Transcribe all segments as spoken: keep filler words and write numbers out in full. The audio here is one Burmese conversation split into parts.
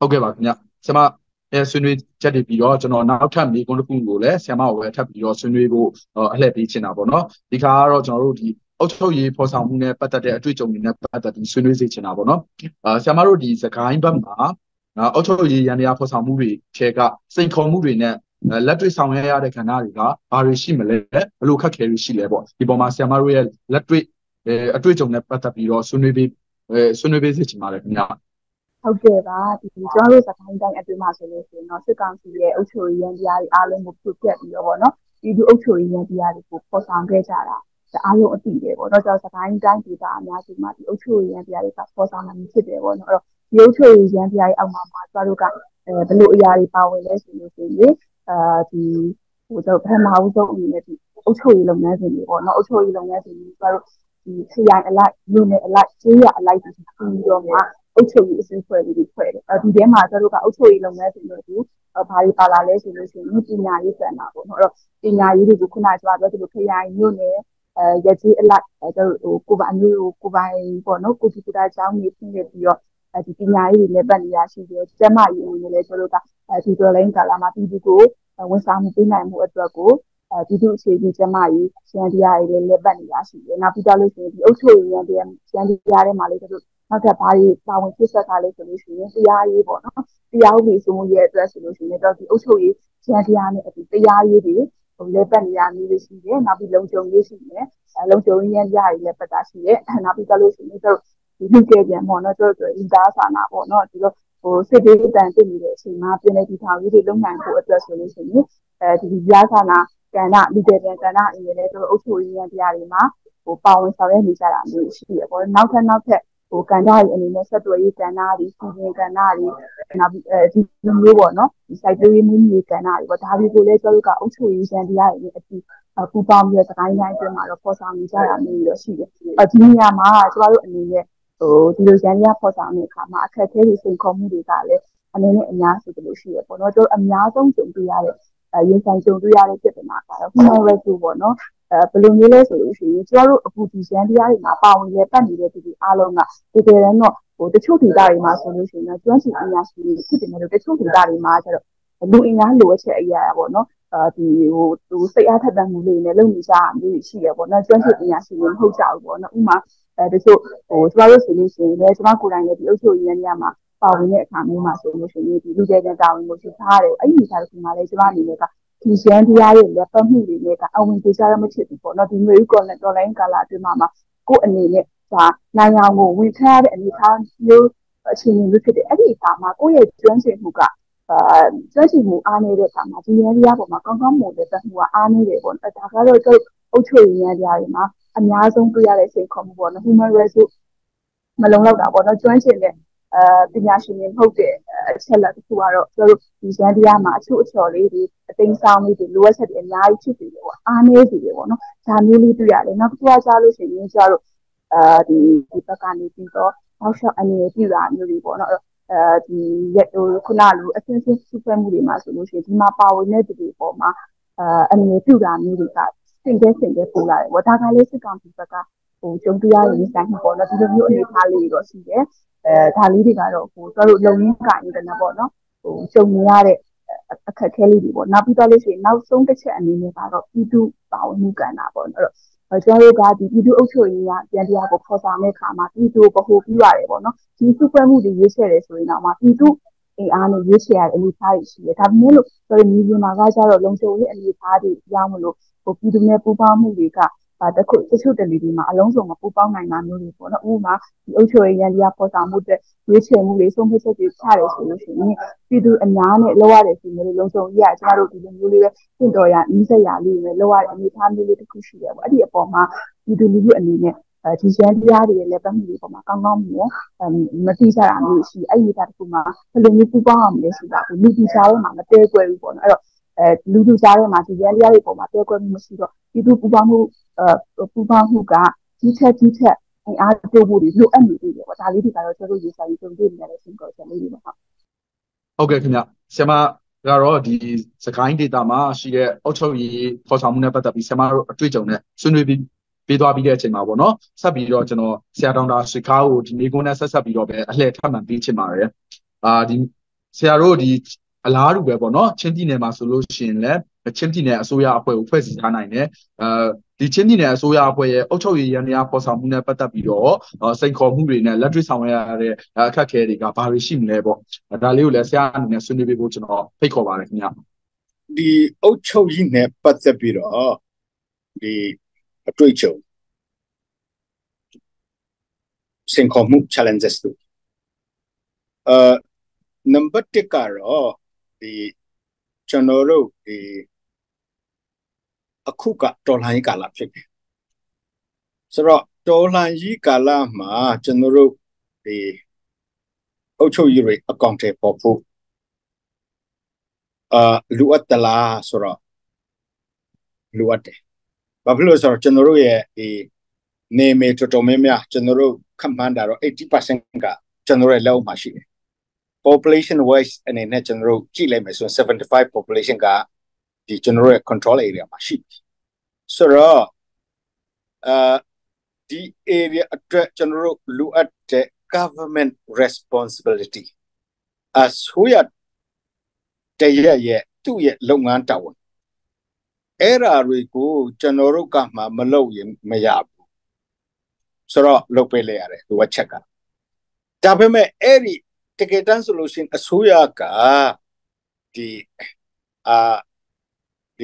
ဟုတ်ကဲ့ပါခင်ဗျဆရာမအဲဆွေးနွေးချက်တွေပြီးတော့ကျွန်တော်နောက်ထပ်မိကုန်းတစ်ခုကိုလည်းဆရာမကိုပဲထပ်ပြီးတော့ဆွေးနွေးဖို့အလှည့်ပေးချင်တာပေါ့နော်ဒီခါကတော့ကျွန်တော်တို့ဒီအုပ်ချုပ်ရေးဖော်ဆောင်မှုနဲ့ပတ်သက်တဲ့အတွေ့အကြုံတွေနဲ့ပတ်သက်ပြီးဆွေးနွေးစေချင်တာပေါ့နော်အာဆရာမတို့ဒီစကိုင်းဘက်မှာအုပ်ချုပ်ရေးရန်တရားဖော်ဆောင်မှုတွေထဲကစိန်ခေါ်မှုတွေနဲ့လက်တွေ့ဆောင်ရွက်ရတဲ့ကဏ္ဍတွေကဘာတွေရှိမလဲဘယ်လိုခက်ခဲတွေရှိလဲပေါ့ဒီပေါ်မှာဆရာမတို့ရဲ့လက်တွေ့အတွေ့အကြုံနဲ့ပတ်သက်ပြီးတော့ဆွေးနွေးပေးဆွေးနွေးပေးစေချင်ပါတယ်ခင်ဗျဟုတ်ကဲ့ပါဒီကျွန်တော်တို့စကိုင်းတိုင်းအတွင်းမှာဆိုလို့ရှိရင်တော့စစ်ကောင်စီရဲ့အုပ်ချုပ်ရေးရန်တရားတွေအားလုံးကိုပြုတ်ပြတ်ပြီးတော့ဗောနော်ဒီဒီအုပ်ချုပ်ရေးရန်တရားတွေကိုပေါ်ဆောင်ခဲ့ကြတာအားလုံးအသိတယ်ဗောနော်ကျွန်တော်စကိုင်းတိုင်းဒေသအများစုမှာဒီအုပ်ချုပ်ရေးရန်တရားတွေကပေါ်ဆောင်လာဖြစ်တယ်ဗောနော်အဲ့တော့ဒီအုပ်ချုပ်ရေးရန်တရားတွေအောက်မှာမှာကျွန်တော်တို့ကအဲဘယ်လိုအရာတွေပါဝင်လဲဆိုလို့ရှိရင်အာဒီဟိုတော့ပထမဦးဆုံးအနေနဲ့ဒီအုပ်ချုပ်ရေးလုပ်ငန်းစဉ်တွေဗောနော်အုပ်ချုပ်ရေးလုပ်ငန်းစဉ်တွေကျွန်တော်တို့ဒီခရိုင်အလိုက်မြို့နယ်အလိုက်ကျေးရွာအလိုက်ဒီပြီးတော့မှအုပ်ချုပ်ရေးအစည်းအဝေးတွေဖွဲ့တယ်။ဒီထဲမှာကျတို့ကအုပ်ချုပ်ရေးလုပ်ငန်းစဉ်တွေဘာတွေပါလာလဲဆိုလို့ရှိရင်ပညာရေးစံတာပေါ့နော်။အဲ့တော့ပညာရေးတွေကိုခုနကပြောသလိုခရိုင်မြို့နယ်အဲရကြီးအလိုက်ကျတို့ဟိုကိုပိုင်မျိုးကိုပိုင်ပေါ့နော်ကိုတီကူတာကျောင်းကြီးပြင်ပြီးတော့အဲဒီပညာရေးတွေလည်းပတ်နေရရှိတယ်။ကျမကြီးအနေနဲ့လည်းကျတို့ကအဲဒီတော်လိုင်းကာလာမှာပြည်သူကိုဝန်ဆောင်မှုပေးနိုင်မှုအတွက်ကိုအဲပြည်သူအခြေပြုကျမကြီးရန်တရားတွေလည်းလက်ပတ်နေရရှိတယ်။နောက်ပြီးတော့လို့ရှိရင်ဒီအုပ်ချုပ်ရေးရန်တရားရန်တရားတွေမှာလည်းကျတို့နောက်ထပ်ဘာတွေပါဝင်ဖြစ်ဆက်တာလဲဆိုလို့ရှိရင်တရားရေးပေါ့နော်တရားဥပဒေစိုးမိုးရေးအတွက်ဆိုလို့ရှိရင်တော့ဒီအုပ်ချုပ်ရေးရန်တရားနဲ့အတူတရားရေးတွေဟိုလက်ပတ်နေရမျိုးတွေရှိတယ်နောက်ပြီးလုံခြုံရေးရှိတယ်အဲလုံခြုံရေးရန်တရားတွေလည်းပတ်တာရှိတယ်နောက်ပြီးတော့လို့ရှိရင်တို့ဒီလူကျပြန်ပေါ့နော်တို့တို့အင်တာဆာနာပေါ့နော်ဒီလိုဟိုစစ်တေးတန်သိနေတဲ့အချိန်မှာပြည်내ဒီထောင်ရေးတွေလုံနိုင်ဖို့အတွက်ဆိုလို့ရှိရင်အဲဒီရာဆာနာကဏ္ဍလူကျပြန်ကဏ္ဍအင်းလည်းတို့အုပ်ချုပ်ရေးရန်တရားတွေမှာဟိုပါဝင်ဆောင်ရွက်နေကြတာမျိုးရှိရပေါ့နောက်ထပ်နောက်ထပ်ဟိုကဏ္ဍတွေအနေနဲ့ဆက်သွယ်ရေးကဏ္ဍတွေစီစဉ်ကဏ္ဍတွေနောက်ပြီးအဲဒီလိုမျိုးပေါ့နော်ဒီ site ရေးမှုမြေကဏ္ဍတွေပေါ့ဒါတွေကိုလည်းကျွန်တော်တို့ကအုပ်ချုပ်ရေးရန်တရားတွေနဲ့အတူပူပေါင်းပြီးတော့စကိုင်းတိုင်းအတွင်းမှာတော့ပေါ်ဆောင်နေကြတာမျိုးတွေရှိတယ်အဲဒီနေရာမှာကျွန်တော်တို့အနေနဲ့ဟိုဒီလိုရန်တရားပေါ်ဆောင်တဲ့အခါမှာအခက်အခဲတွေစိန်ခေါ်မှုတွေကလည်းအနေနဲ့အများစုလို့ရှိရပေါ့နော်ကျွန်တော်အများဆုံးကြုံတွေ့ရတဲ့ရင်ဆိုင်ကြုံတွေ့ရတဲ့ပြဿနာကတော့ human rights ပေါ့နော်အဲဘယ်လိုမျိုးလဲဆိုလို့ရှိရင်ကျွန်တော်တို့အခုဒီရန်တရားတွေမှာပါဝင်ရပတ်နေတဲ့သူတွေအားလုံးကတကယ်တမ်းတော့ဟိုတချို့ဒေသတွေမှာဆိုလို့ရှိရင်ကျွမ်းကျင်ပညာရှင်တွေဖြစ်တယ်လို့တချို့ဒေသတွေမှာကျတော့လူအင်အားလိုအပ်ချက်အရာပေါ့နော်အဲဒီဟိုသူစိတ်အားထက်သန်မှုလေးနဲ့လုပ်နေကြတာမျိုးရှိရပေါ့နော်ကျွမ်းကျင်ပညာရှင်တွေမဟုတ်ကြဘူးပေါ့နော်ဥမာအဲတချို့ဟိုကျွန်တော်တို့ဆိုလို့ရှိရင်လည်းကျွန်တော်ကိုယ်တိုင်လည်းဒီအုပ်ချုပ်ရေးနေရာမှာပါဝင်တဲ့အခါမျိုးမှာဆိုလို့ရှိရင်ဒီလူကျဲတဲ့တာဝန်ကိုသိထားတယ်အဲ့ဒီစားကမှာလည်းကျွန်တော်အနေနဲ့ကဒီရန်တရားတွေလည်းပတ်မှုတွေနဲ့ကအဝင်ပြေကြရမဖြစ်ဘူးပေါ့နော်ဒီမျိုး connect online ကာလာအတွင်းမှာကိုယ်အနေနဲ့ဒါနိုင်အောင်ကိုဝင်ထားတဲ့အနေအထားမျိုးအခြေအနေမျိုးဖြစ်တယ်အဲ့ဒီအခါမှာကိုယ့်ရဲ့ကျွမ်းကျင်မှုကအာကျွမ်းကျင်မှုအားနေတဲ့အခါမှာဒီရန်တရားပေါ်မှာကောင်းကောင်းမွန်တဲ့ပတ်မှုကအားနေတယ်ပေါ့နော်ဒါကတော့ကျုပ်အုပ်ချုပ်ရေးရန်တရားတွေမှာအများဆုံးတွေ့ရတဲ့စိန်ခေါ်မှုပေါ့နော် human resource မလုံလောက်တာပေါ့နော်ကျွမ်းကျင်တဲ့အဲပညာရှင်တွေမဟုတ်တဲ့အချက်လက်တစ်ခုကတော့ကျွန်တော်တို့ဒီရန်တရားမှာအချို့အချော်လေးတွေအသိဆောင်လေးတွေလိုအပ်ချက်တွေအများကြီးဖြစ်နေတယ်ပေါ့အားနေစီတယ်ပေါ့နော်ဒါမျိုးလေးတွေ့ရတယ်နောက်တစ်ခုကကြားလို့ရှိရင်ကျွန်တော်တို့အဲဒီဒီဘက်ကနေပြီးတော့အောက်ရှော့အနေနဲ့ပြည်တာမျိုးတွေပေါ့နော်အဲဒီရက်ဟိုခုနလိုအဆင့်ဆင့်စုဖွဲ့မှုတွေမှာဆိုလို့ရှိရင်ဒီမှာပါဝင်တဲ့သူတွေပေါ်မှာအဲအနေနဲ့ပြည်တာမျိုးတွေကစင်တဲ့စင်တဲ့ပို့လာတယ်ပေါ့ဒါကလေးစစ်ကောင်စီဘက်ကဟိုကျုံတရားရင်းဆိုင်မှုပေါ့နော်ဒီလိုမျိုးအနေထားလေးတွေတော့ရှိတယ်အဲဒါလေးတွေကတော့ဟိုတို့လုံရင်းကရင်တဲ့ပေါ့နော်ဟိုကျုံနေရတဲ့အခက်အခဲလေးတွေပေါ့နောက်ပြီးတော့လို့ရှိရင်နောက်ဆုံးတစ်ချက်အနေနဲ့ကတော့ပြည်သူပါဝင်မှုကဏ္ဍပေါ့နော်အဲ့တော့ကျွန်တော်တို့ကဒီပြည်သူ့အုပ်ချုပ်ရေးကပြန်တရားကိုဖော်ဆောင်တဲ့အခါမှာပြည်သူကိုဗဟုပြုရတယ်ပေါ့နော်ဒီစုဖွဲ့မှုတွေရွေးချယ်တယ်ဆိုရင်တော့မှပြည်သူအင်အားနဲ့ရွေးချယ်ရတဲ့အနေအထားတွေရှိတယ်ဒါပေမဲ့လို့ဆိုရင်ဒီမှာကကြတော့လုံခြုံရေးအနေအထားတွေရောင်းမလို့ဟိုပြည်သူနဲ့ပူးပေါင်းမှုတွေကတခုတချို့တလီတွေမှာအလုံးစုံမပူပေါင်းနိုင်တာမျိုးတွေပေါ့နော်ဥပမာဒီအုပ်ချုပ်ရေးရန်တရားပေါ်ဆောင်မှုတဲ့ရွေးချယ်မှုတွေဆုံးဖြတ်ချက်တွေချတယ်ဆိုလို့ရှိရင်ပြည်သူအများနဲ့လောက်ရတယ်ဆိုရင်လည်းလုံခြုံရေးကကျမတို့ဒီလိုမျိုးလေးပဲသင့်တော်ရနီးစပ်ရလေးတွေလောက်ရတဲ့အနေအထားမျိုးလေးတစ်ခုရှိတယ်ပေါ့အဲ့ဒီအပေါ်မှာပြည်သူလူထုအနေနဲ့အဲဒီရန်တရားတွေလည်းပတ်မှုတွေပေါ်မှာကောင်းကောင်းမြင်မသိကြတာမျိုးရှိအဲ့ဒီအတာတစ်ခုမှာဘယ်လိုမျိုးပူပေါင်းအောင်လဲဆိုတာကိုလူတီရှားထဲမှာမတဲကွဲဘူးပေါ့နော်အဲ့တော့အဲလူလူကြားထဲမှာဒီရန်တရားတွေပေါ်မှာတဲကွဲမှုမရှိတော့ပြည်သူပူပေါင်းမှုအဲပူပေါင်းမှုကကြီးချက်ကြီးချက်အားတိုးဖို့လိုအပ်နေပြီပေါ့ဒါလေးတွေကတော့ကျွန်တော်တို့ရေးစာရေးကြုံတွေ့နေရတဲ့စင်ကောချက်လေးတွေပါဟုတ်ကဲ့ခင်ဗျဆရာမကတော့ဒီစကိုင်းဒေတာမှာရှိတဲ့အုပ်ချုပ်ရေးဖော်ဆောင်မှုနဲ့ပတ်သက်ပြီးဆရာမတို့အတွေ့အကြုံနဲ့ဆွေးနွေးပြီးပေးသွားပြီးတဲ့အချိန်မှာပေါ့နော်ဆက်ပြီးတော့ကျွန်တော်ဆရာဒေါက်တာဆွေခါကိုဒီမိကုန်းနဲ့ဆက်ဆက်ပြီးတော့ပဲအလှည့်ထပ်မံပေးချင်ပါတယ်အာဒီဆရာတို့ဒီအလားတူပဲပေါ့နော်ချင်းပြည်နယ်မှာဆိုလို့ရှိရင်လည်းချင်းပြည်နယ်အစိုးရအဖွဲ့ကိုဖွဲ့စည်းထားနိုင်တယ်အဲဒီချင်းပြည်နယ်အစိုးရအဖွဲ့ရဲ့အုပ်ချုပ်ရေးရန်တရားပေါ်ဆောင်မှုနဲ့ပတ်သက်ပြီးတော့စိန်ခေါ်မှုတွေနဲ့လက်တွေ့ဆောင်ရွက်ရတဲ့အခက်အခဲတွေကဘာတွေရှိမလဲပေါ့ဒါလေးကိုလည်းဆရာအနေနဲ့ဆွေးနွေးပေးဖို့ကျွန်တော်ဖိတ်ခေါ်ပါတယ်ခင်ဗျဒီအုပ်ချုပ်ရေးနဲ့ပတ်သက်ပြီးတော့ဒီအတွေ့အကြုံစိန်ခေါ်မှု challenges တို့အဲ number တစ်ကတော့ဒီကျွန်တော်တို့ဒီအခုကတော်လှန်ရေးကာလဖြစ်တယ်ဆိုတော့တော်လှန်ရေးကာလမှာကျွန်တော်တို့ဒီအုပ်ချုပ်ရေးတွေအကောင့်တွေပေါ်ဖို့အာလူအပ်တလားဆိုတော့လူအပ်တယ်ဘာဖြစ်လို့ဆိုတော့ကျွန်တော်တို့ရဲ့ဒီနေမေတော်တော်များများကျွန်တော်တို့ခန့်မှန်းတာတော့ eighty percent ကကျွန်တော်ရဲ့လက်အောက်မှာရှိတယ် population wise အနေနဲ့ကျွန်တော်တို့ကြည့်လိုက်မယ်ဆိုရင်seventy-five population ကဒီကျွန်တော်ရဲ့ control area မှာရှိတယ်ဆိုတော့အာဒီ area အတွက်ကျွန်တော်တို့လိုအပ်တဲ့ government responsibility အစိုးရတရရဲ့သူ့ရဲ့လုပ်ငန်းတာဝန်အဲ့ဓာတွေကိုကျွန်တော်တို့ကမှမလုပ်ရင်မရဘူးဆိုတော့လုပ်ပေးလိုက်ရတယ်လိုအပ်ချက်ကဒါပေမဲ့အဲ့ဒီတကယ်တမ်းဆိုလို့ရှိရင်အစိုးရကဒီအာဒီ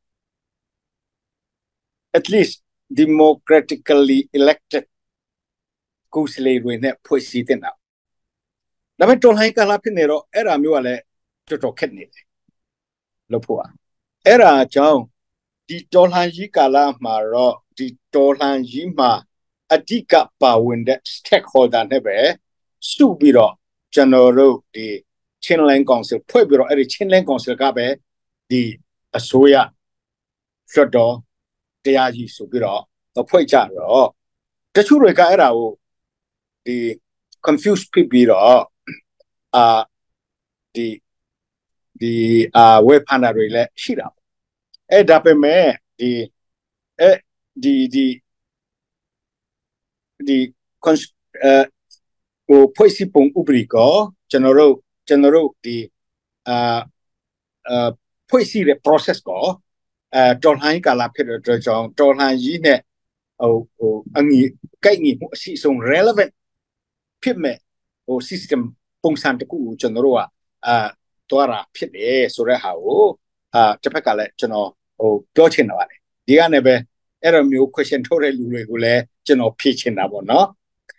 at least democratically elected ကိုယ်စားလှယ်တွေနဲ့ဖွဲ့စည်းတဲ့နောက်ဒါပေမဲ့တော်လှန်ရေးကာလဖြစ်နေတော့အဲ့ဓာမျိုးကလည်းတော်တော်ခက်နေတယ်လို့ဖို့อ่ะအဲ့ဓာကြောင့်ဒီတော်လှန်ရေးကာလမှာတော့ဒီတော်လှန်ရေးမှာအဓိကပါဝင်တဲ့ stakeholder နဲ့ပဲစုပြီးတော့ကျွန်တော်တို့ဒီ Chinland Council ဖွဲ့ပြီးတော့အဲ့ဒီ Chinland Council ကပဲဒီအစိုးရလွှတ်တော်တရားကြီးဆိုပြီးတော့ဖွဲ့ကြတော့တချို့တွေကအဲ့ဒါကိုဒီ confuse ဖြစ်ပြီးတော့အာဒီဒီအာဝေဖန်တာတွေလည်းရှိတာအဲ့ဒါပေမဲ့ဒီအဲ့ဒီဒီဒီကွန်အဲဟိုဖွဲ့စည်းပုံဥပဒေကကျွန်တော်တို့ကျွန်တော်တို့ဒီအာအာဖွဲ့စည်းတဲ့ process ကိုအဲတော်လှန်ရေးကာလဖြစ်တဲ့အတွက်ကြောင့်တော်လှန်ရေးနဲ့ဟိုဟိုအငြိကိုက်ညီမှုအရှိဆုံး relevant ဖြစ်မဲ့ဟို system ပုံစံတစ်ခုကိုကျွန်တော်တို့ကအာတွားတာဖြစ်တယ်ဆိုတဲ့ဟာကိုအာတစ်ဖက်ကလည်းကျွန်တော်ဟိုပြောချင်တာပါတယ်ဒီကနေပဲအဲ့လိုမျိုး question ထုတ်တဲ့လူတွေကိုလည်းကျွန်တော်ဖြေချင်တာပေါ့နော်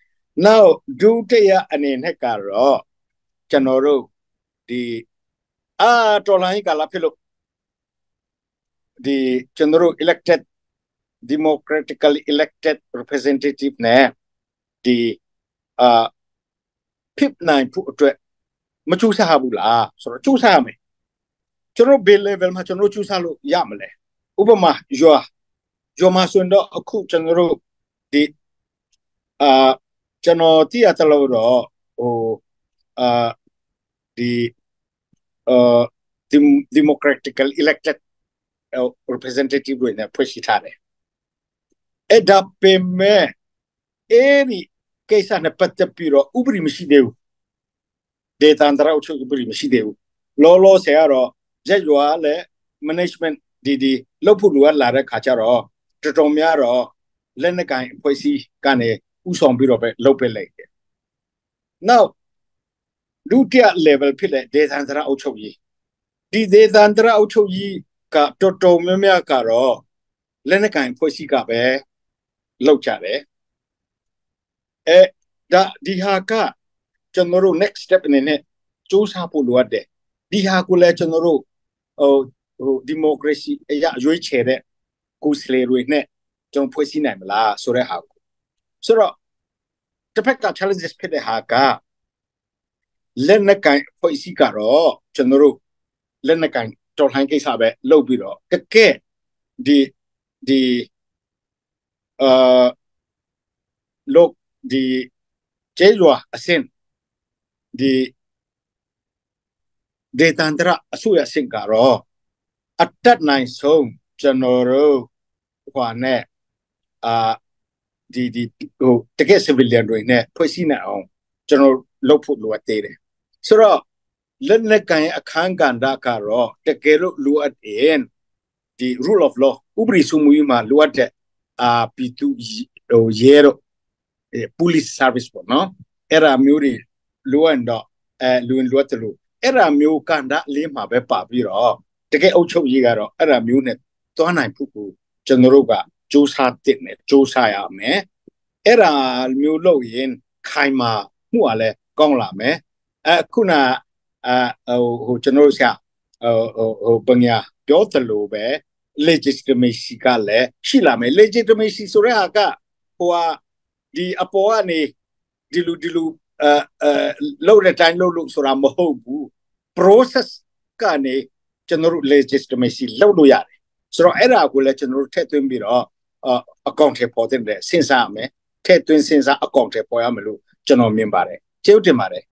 now ဒုတိယအနေနဲ့ကတော့ကျွန်တော်တို့ဒီအာတော်လှန်ရေးကာလဖြစ်လို့ဒီကျွန်တော်တို့ elected democratically elected representative နဲ့ဒီအာဖြစ်နိုင်ဖို့အတွက်မချူစားဘူးလားဆိုတော့ချူစားရမယ်ကျွန်တော်ဘယ် level မှာကျွန်တော်ချူစားလို့ရမလဲဥပမာရွာရွာမှာဆိုတော့အခုကျွန်တော်တို့ဒီအာကျွန်တော်တည်ရတလို့တော့ဟိုအာဒီအာ democratically elected representative တွေနဲ့ဖွဲ့စည်းထားတယ်အဲ့ဒါပေမဲ့အဲ့ဒီကိစ္စနဲ့ပတ်သက်ပြီးတော့ဥပဒေမရှိသေးဘူးဒေသန္တရအုပ်ချုပ်ရေးဥပဒေမရှိသေးဘူးလောလောဆယ်ကတော့ရက်ရွာလည်း management ဒီဒီလုပ်ဖို့လိုအပ်လာတဲ့ခါကျတော့တော်တော်များတော့လက်နက်ကိုင်အဖွဲ့အစည်းကနေဥဆောင်ပြီးတော့ပဲလုပ်ပေးလိုက်တယ် now ဒုတိယ level ဖြစ်တဲ့ဒေသန္တရအုပ်ချုပ်ရေးဒီဒေသန္တရအုပ်ချုပ်ရေးကတော်တော်များများကတော့လက်နက်ကိုင်အဖွဲ့အစည်းကပဲလုပ်ကြတယ်အဲဒါဒီဟာကကျွန်တော်တို့ next step အနေနဲ့စူးစမ်းဖို့လိုအပ်တယ်ဒီဟာကိုလည်းကျွန်တော်တို့ဟိုဟို democracy အရာရွေးချယ်တဲ့ကိုယ်စားလှယ်တွေနဲ့ကျွန်တော်ဖွဲ့စည်းနိုင်မလားဆိုတဲ့ဟာကိုဆိုတော့တစ်ဖက်က challenges ဖြစ်တဲ့ဟာကလက်နက်ကိုင်ဖွဲ့စည်းကတော့ကျွန်တော်တို့လက်နက်ကိုင်တော်လှန်ကိစ္စပဲလုပ်ပြီးတော့တကယ်ဒီဒီအာလောဒီကျေးရွာအစင်ဒီဒေသန္တရအစိုးရအဆင့်ကတော့အတက်နိုင်ဆုံးကျွန်တော်တို့ဟိုနဲ့အာဒီဒီဟိုတကယ် civilian တွေနဲ့ဖွဲ့စည်းနိုင်အောင်ကျွန်တော်လုပ်ဖို့လိုအပ်သေးတယ်ဆိုတော့လက်နက်ကိုင်အခန်းကဏ္ဍကတော့တကယ်လို့လိုအပ်ရင်ဒီ rule of law ဥပဒေစိုးမိုးရေးမှာလိုအပ်တဲ့အာပြည်သူဟိုရဲတော့ police service ပေါ့နော်အဲ့ဒါမျိုးတွေလိုအပ်တော့အဲလူလိုအပ်တယ်လို့အဲ့ဒါမျိုးကဏ္ဍလေးမှာပဲပါပြီးတော့တကယ်အုပ်ချုပ်ရေးကတော့အဲ့ဒါမျိုးနဲ့သွားနိုင်ဖို့ကိုကျွန်တော်တို့ကစူးစမ်းတဲ့နဲ့စူးစမ်းရမယ်အဲ့ဒါမျိုးလို့ရင်ခိုင်မာမှုကလည်းကောင်းလာမယ်အခုနအာဟိုကျွန်တော်တို့ဆရာဟိုဟိုပညာပြောတယ်လို့ပဲ legitimacy ကလည်းရှိလာမယ် legitimacy ဆိုတဲ့ဟာကဟိုဟာဒီအပေါ်ကနေဒီလူဒီလူအဲအဲလောက်တဲ့တိုင်းလောက်လို့ဆိုတာမဟုတ်ဘူး process ကနေကျွန်တော်တို့ legitimacy လောက်လို့ရတယ်ဆိုတော့အဲ့ဒါကိုလည်းကျွန်တော်တို့ထည့်သွင်းပြီးတော့အကောင့်ထဲပေါ်တဲ့စဉ်းစားရမယ်ထည့်သွင်းစဉ်းစားအကောင့်ထဲပေါ်ရမယ်လို့ကျွန်တော်မြင်ပါတယ်ကျေးဇူးတင်ပါတယ်